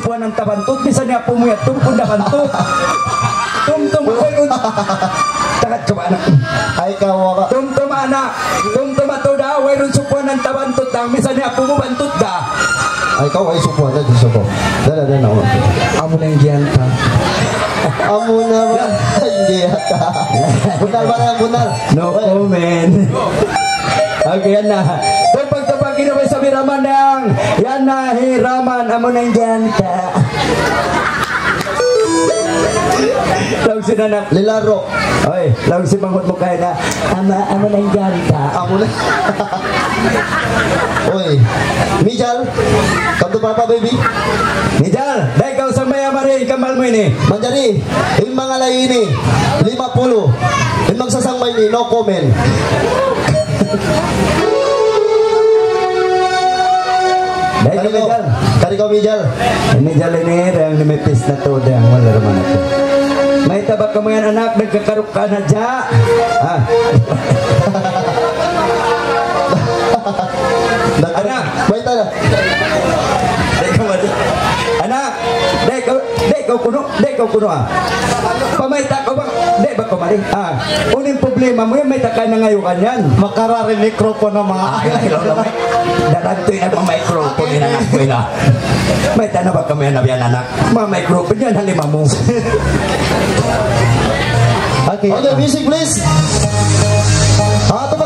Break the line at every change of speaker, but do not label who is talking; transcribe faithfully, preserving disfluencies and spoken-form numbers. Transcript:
supuan ng tabantot. Bisa niya pumuyat tungkol na bantot. Tum-tum ko takat coba anak.
Ay kawa ka.
Tum-tum anak. Tum-tum ato da. Wayron supuan ng tabantot lang. Bisa niya pumubantot da.
Ay kau ay supuan na di supo. Dala dala na.
Amo na yung giyanta.
Amo na ba? Hindi ata. Bunal ba na bunal?
No comment. Okay, yan na. Tupag-tupag ginawin sa Raman ng yan na, hiraman. Amo na yung giyanta. Law si nanak.
Lilaro.
Oy, law si manghut mo kaya na ama, amo na yung giyanta.
Amo na. Oy. Mijal. Kanto pa pa baby.
Mijal, dahil kau sa maya marin, kamal mo ini.
Manjari, yung mga layi ini, lima puluh. Yung magsasangmay ni, no comment.
Dahil ka Mijal.
Kari ko Mijal.
Mijal ini, yang nimipis na to, yang wala naman ito. May tabak ka mga anak, nagkakaruk ka na dya. Ah. Anak,
may tala.
Anak, dek kau, dek kau kuno, dek kau kuno ah. Pamaita kau bang, dek ba kau mari? Ah, unin problema mo yan, may taka na ngayukan yan.
Makarari mikropono mga
ay, ay, ay, dalantoy na mga microphone ni anak ko ina. May tana ba kami na biyan anak? Mga microphone yan, halima mo.
Okay, okay, music please. Ah,